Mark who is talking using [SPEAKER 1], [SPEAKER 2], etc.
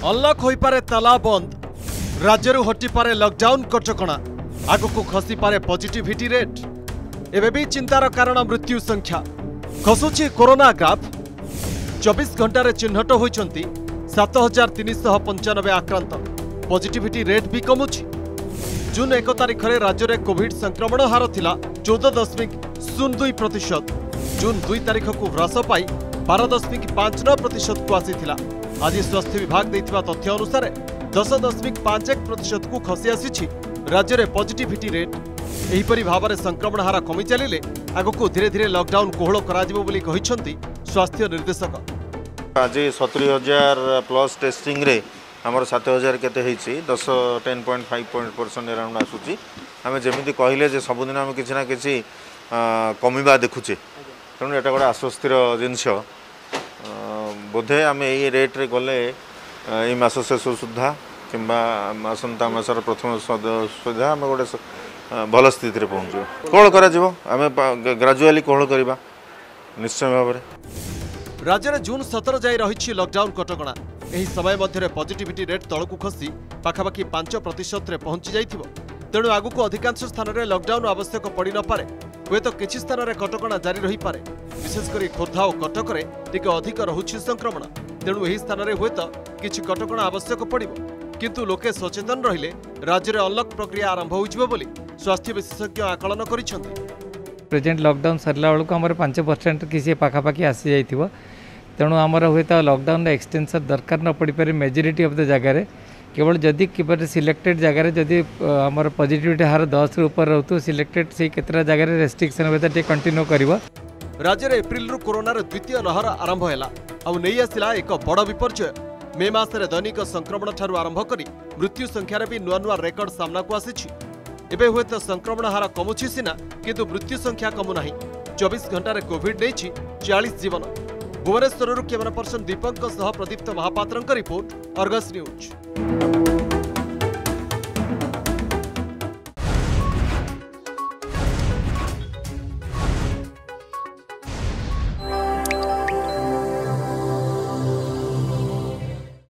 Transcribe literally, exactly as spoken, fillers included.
[SPEAKER 1] अनलक हो पारे ताला बंद राज्य हटि पारे लॉकडाउन कटकणा आगको खसी पारे पॉजिटिविटी रेट एबे भी चिंतार कारण मृत्यु संख्या खसुची कोरोना ग्राफ चौबीस घंटे चिन्हट होइछंती सात हजार तीन सौ पंचानबे आक्रांत पॉजिटिविटी रेट भी कमुची। जून एक तारिख में राज्य में कोविड संक्रमण हार थिला चौदह दशमिक शून्य दुई प्रतिशत जून दुई तारिख को ह्रास पाई बारह दशमिक पांच नौ प्रतिशत को आसीथिला। आज स्वास्थ्य विभाग देथिबा तथ्य अनुसार दस दशमिक पांच एक प्रतिशत को खसी आसी राज्य में पॉजिटिविटी रेट एहीपरि भाव में संक्रमण हार कमी चलिले आगको धीरे धीरे लॉकडाउन कोहल कराजिबो बोली कहिसंती स्वास्थ्य निर्देशक।
[SPEAKER 2] आज सतुरी हजार प्लस टेस्टिंग रे आमर सात हजार केते होती दस ten point five point percent around आसूँ आम जमी कहले जे सबुदिन आम कि ना कि कमिबा देखुचे तेणु एटा गोटे आश्वस्तिर जिनस बोधे आम ये रेट्रे गले ये मास शेष सुधा कि आसंता मासर प्रथम सुधा आम गोटे भल स्थित पहुँचू कोहल कर ग्राजुआली कोहल करवा निश्चय भाव में।
[SPEAKER 1] राज्य में जून सतर जाए रही लॉकडाउन कटकणा एही समय मध्य पॉजिटिविटी रेट तलकू खसी पाखापाखि पांच प्रतिशत पहुंची जाइथिबो तेणु आगुक अधिकांश स्थान में लॉकडाउन आवश्यक पड़ न पारे हुए तो किछि स्थान में कटकणा जारी रही पारे विशेषकर खोर्धा और कटक में टिके अधिक रहुछि संक्रमण तेणु एही स्थान में हुए तो किछि कटकणा आवश्यक पड़िबो किंतु लोके सचेतन रहिले राज्य में अनलक प्रक्रिया आरंभ होइजिबो बोली स्वास्थ्य विशेषज्ञ आकलन करिसेंति।
[SPEAKER 3] प्रेजेंट लॉकडाउन सरला बेलू आम पांच परसेंट किसी पाखापाखि आसी जाइथिबो तेणु आमर हुए तो लॉकडाउन एक्सटेंशन दरकार न पड़ पारे मेजोरिटी ऑफ द जगह केवल जदि किपर सिलेक्टेड जगह जदि आमर पॉजिटिविटी हार दस ऊपर रहतु सिलेक्टेड से केतरा जगह रेस्ट्रिक्शन हुए तो कंटिन्यू करिवो।
[SPEAKER 1] राज्य में एप्रिल रु कोरोनार द्वितीय लहर आरंभ हैला आउ नहीं आसिला एक बड़ विपर्यय मे मासरे दैनिक संक्रमण ठारू आरंभ करी मृत्यु संख्यार भी नुआ नुआ रेकर्ड सामना को आसिछि। एबे हुए तो संक्रमण हार कमुछि सिना किंतु मृत्यु संख्या कमु नाही। चौबीस घंटे कोविड नेछि चालीस जीवन। भुवनेश्वर कैमरा पर्सन दीपक प्रदीप्त महापात्र रिपोर्ट अर्गस न्यूज।